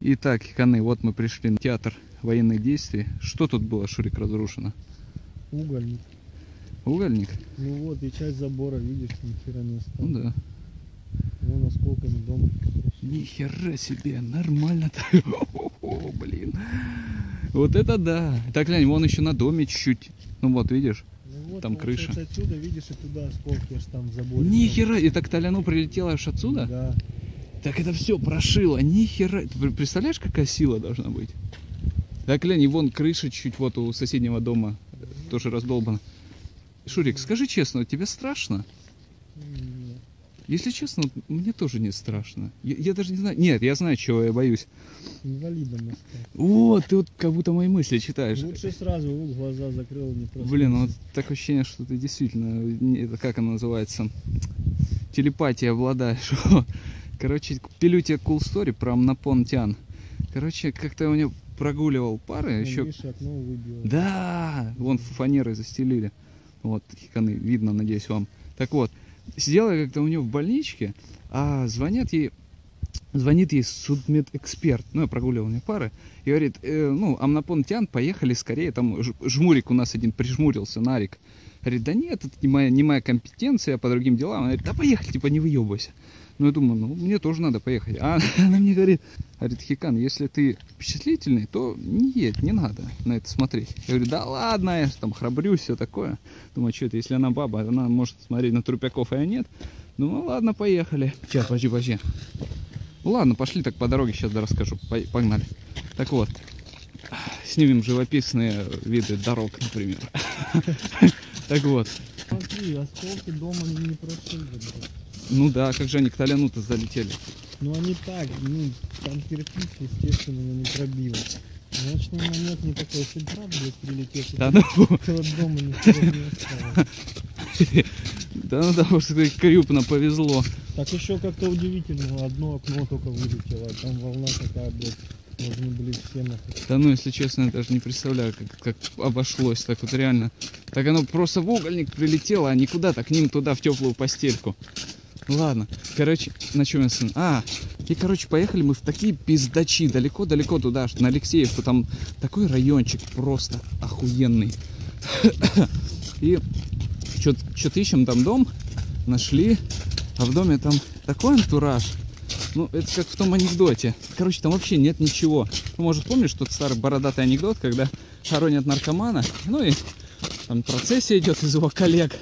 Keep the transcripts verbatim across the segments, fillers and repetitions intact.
Итак, Хиканы, вот мы пришли на театр военных действий. Что тут было, Шурик, разрушено? Угольник. Угольник? Ну вот, и часть забора, видишь, ни хера не осталось. Ну да. Вон осколками дом. Ни хера себе, нормально-то. Блин. Вот это да. Так, глянь, вон еще на доме чуть-чуть. Ну вот, видишь? Ну вот, там крыша. Отсюда, видишь, и туда осколки аж там в заборе. Ни хера, и так Толяну прилетело аж отсюда? Да. Так это все прошило, ни хера. Ты представляешь, какая сила должна быть? Так, глянь, и вон крыша чуть вот у соседнего дома тоже раздолбана. Шурик, скажи честно, тебе страшно? Нет. Если честно, мне тоже не страшно. Я, я даже не знаю. Нет, я знаю, чего я боюсь. Инвалидом остался. Вот, ты вот как будто мои мысли читаешь. Лучше сразу в глаза закрыл, не просто. Блин, вот такое ощущение, что ты действительно, это как оно называется, телепатия обладаешь. Короче, пилю тебе cool story про Амнапон-Тян. Короче, как-то у него прогуливал пары. Ну, еще... видишь, окно выбило. Да, вон фанеры застелили. Вот, Хиканы, видно, надеюсь, вам. Так вот, сидела я как-то у него в больничке, а звонят ей, звонит ей судмедэксперт. Ну, я прогуливал мне пары. И говорит, э, ну, Амнапон-Тян, поехали скорее. Там жмурик у нас один прижмурился, Нарик. Говорит, да нет, это не моя, не моя компетенция, по другим делам. Она говорит, да поехали, типа не выебывайся. Ну, я думаю, ну, мне тоже надо поехать. А она мне говорит, говорит, Хикан, если ты впечатлительный, то не едь, не надо на это смотреть. Я говорю, да ладно, я там храбрюсь, все такое. Думаю, что это, если она баба, она может смотреть на трупяков, а я нет. Думаю, ладно, поехали. Сейчас, подожди, подожди. Ну, ладно, пошли так по дороге, сейчас да расскажу. Погнали. Так вот, снимем живописные виды дорог, например. Так вот. Смотри, осколки дома не прошили. Ну да, как же они к Толяну-то залетели. Ну они так, ну там кирпич, естественно, не пробил. Значит, момент не такой, если брат будет прилететь, да ну дома ничего не осталось. Да ну да, что крупно повезло. Так еще как-то удивительно, одно окно только вылетело, а там волна такая, блядь, должны были все нахуй. Да ну, если честно, я даже не представляю, как, как обошлось, так вот реально. Так оно просто в угольник прилетело, а никуда, так к ним туда, в теплую постельку. Ладно, короче, на чем я сын? А, и, короче, поехали мы в такие пиздачи, далеко-далеко туда, на Алексеевку, там такой райончик просто охуенный. И что-то ищем там дом, нашли, а в доме там такой антураж. Ну, это как в том анекдоте. Короче, там вообще нет ничего. Ну, может, помнишь тот старый бородатый анекдот, когда хоронят наркомана, ну и там процессия идет из его коллег.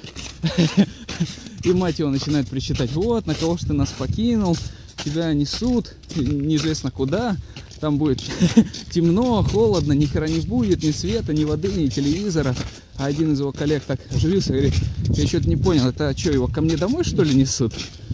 И мать его начинает причитать, вот, на кого ж ты нас покинул, тебя несут, неизвестно куда, там будет темно, холодно, ни хера не будет, ни света, ни воды, ни телевизора. А один из его коллег так оживился и говорит, я что-то не понял, это что, его ко мне домой, что ли, несут?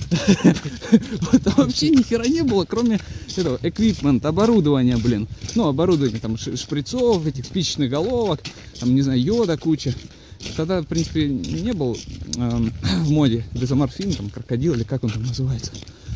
Вот там вообще ни хера не было, кроме этого эквипмента, оборудования, блин. Ну, оборудование, там, шприцов, этих спичечных головок, там, не знаю, йода куча. Тогда, в принципе, не был э, в моде дезоморфин, там, крокодил, или как он там называется.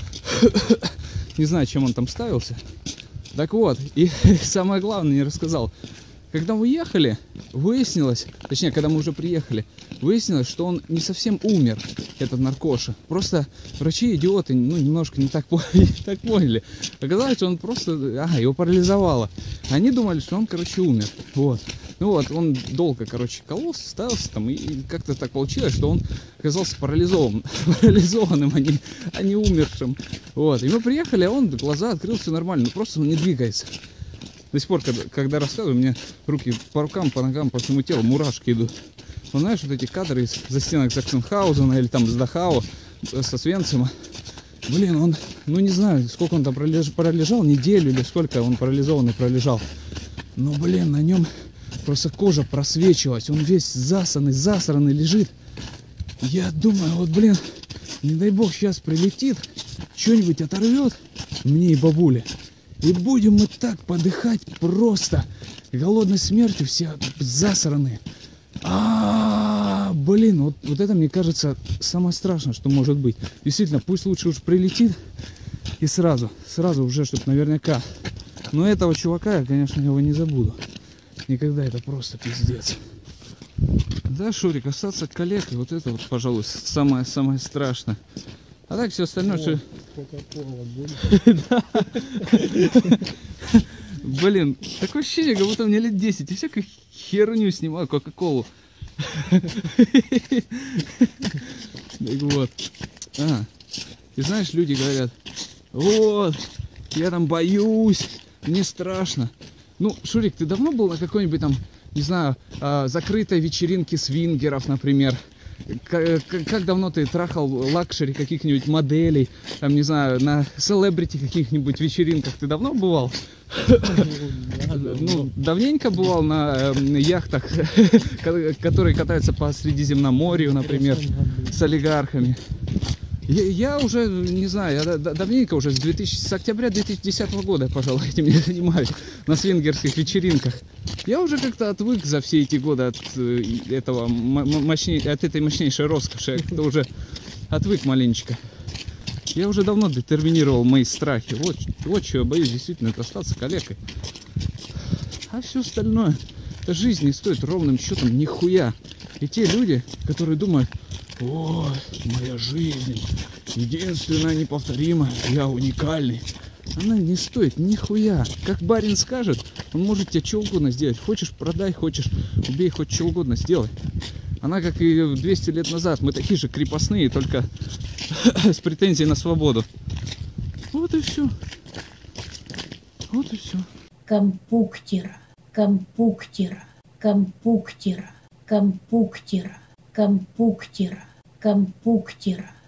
Не знаю, чем он там ставился. Так вот, и самое главное не рассказал. Когда мы ехали, выяснилось, точнее, когда мы уже приехали, выяснилось, что он не совсем умер, этот наркоша. Просто врачи-идиоты, ну, немножко не так, не так поняли. Оказалось, что он просто, ага, его парализовало. Они думали, что он, короче, умер. Вот. Ну вот, он долго, короче, кололся, ставился там, и как-то так получилось, что он оказался парализованным, парализованным, а не, а не умершим. Вот. И мы приехали, а он глаза открыл, все нормально, ну просто он не двигается. До сих пор, когда, когда рассказываю, у меня руки по рукам, по ногам, по всему телу мурашки идут. Ну, знаешь, вот эти кадры из застенок Саксенхаузена или там с Дахау, со Свенцима. Блин, он, ну не знаю, сколько он там пролеж, пролежал, неделю или сколько он парализованный пролежал. Но, блин, на нем просто кожа просвечивалась, он весь засанный, засранный лежит. Я думаю, вот, блин, не дай бог сейчас прилетит, что-нибудь оторвет мне и бабуле. И будем мы так подыхать просто голодной смертью, все засранные. А, -а, -а блин, вот, вот это, мне кажется, самое страшное, что может быть. Действительно, пусть лучше уж прилетит и сразу, сразу уже, чтобы наверняка. Но этого чувака я, конечно, его не забуду. Никогда, это просто пиздец. Да, Шурик, остаться коллегой, вот это вот, пожалуй, самое-самое страшное. А так все остальное, что... Кока-кола будет. Блин, такое ощущение, как будто мне лет десять. И всякую херню снимаю, Кока-Колу. Так вот. А, и знаешь, люди говорят, вот, я там боюсь, мне страшно. Ну, Шурик, ты давно был на какой-нибудь там, не знаю, закрытой вечеринке свингеров, например? Как, как давно ты трахал лакшери каких-нибудь моделей, там, не знаю, на селебрити каких-нибудь вечеринках? Ты давно бывал? Ну, давненько бывал на яхтах, которые катаются по Средиземноморью, например, с олигархами. Я, я уже, не знаю, я давненько уже, с, двухтысячного, с октября две тысячи десятого года, пожалуй, этим я занимаюсь, на свингерских вечеринках. Я уже как-то отвык за все эти годы от, этого, мощней, от этой мощнейшей роскоши. Я как-то уже отвык маленечко. Я уже давно детерминировал мои страхи. Вот, вот чего я боюсь, действительно, это остаться калекой. А все остальное, это жизнь не стоит ровным счетом нихуя. И те люди, которые думают, о, моя жизнь единственная, неповторимая, я уникальный. Она не стоит нихуя. Как барин скажет, он может тебе что угодно сделать. Хочешь, продай, хочешь, убей, хоть что угодно сделай. Она, как и двести лет назад, мы такие же крепостные, только с претензией на свободу. Вот и все. Вот и все. Компуктер, компуктер, компуктер, компуктер, компуктер, компуктер.